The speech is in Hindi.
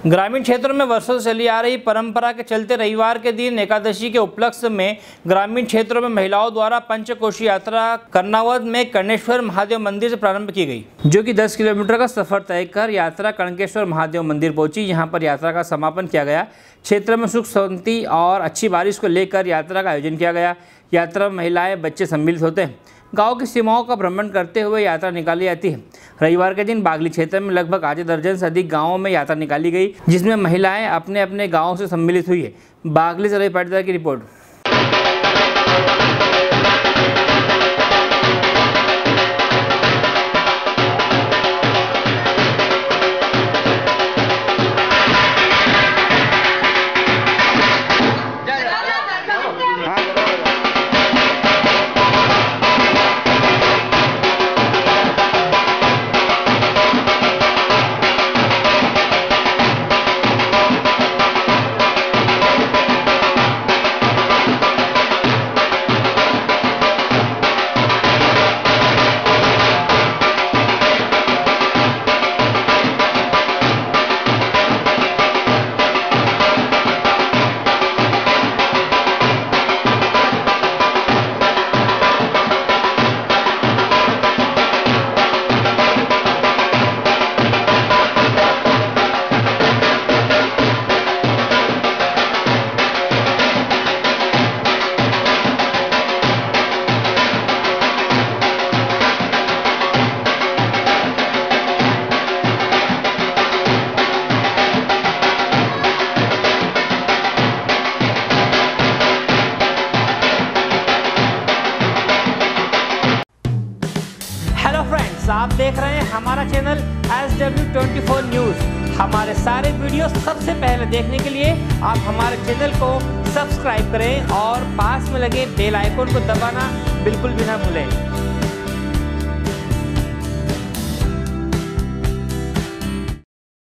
ग्रामीण क्षेत्रों में वर्षों से चली आ रही परंपरा के चलते रविवार के दिन एकादशी के उपलक्ष्य में ग्रामीण क्षेत्रों में महिलाओं द्वारा पंचकोशी यात्रा कर्णावत में कर्णेश्वर महादेव मंदिर से प्रारंभ की गई, जो कि 10 किलोमीटर का सफर तय कर यात्रा कर्णेश्वर महादेव मंदिर पहुंची। यहां पर यात्रा का समापन किया गया। क्षेत्र में सुख शांति और अच्छी बारिश को लेकर यात्रा का आयोजन किया गया। यात्रा में महिलाएं, बच्चे सम्मिलित होते हैं। गांव की सीमाओं का भ्रमण करते हुए यात्रा निकाली जाती है। रविवार के दिन बागली क्षेत्र में लगभग आधे दर्जन से अधिक गांवों में यात्रा निकाली गई, जिसमें महिलाएं अपने अपने गांवों से सम्मिलित हुई है। बागली से रवि पाटीदार की रिपोर्ट। हेलो फ्रेंड्स, आप देख रहे हैं हमारा चैनल SW24 न्यूज़। हमारे सारे वीडियो सबसे पहले देखने के लिए आप हमारे चैनल को सब्सक्राइब करें और पास में लगे बेल आइकन को दबाना बिल्कुल भी ना भूलें।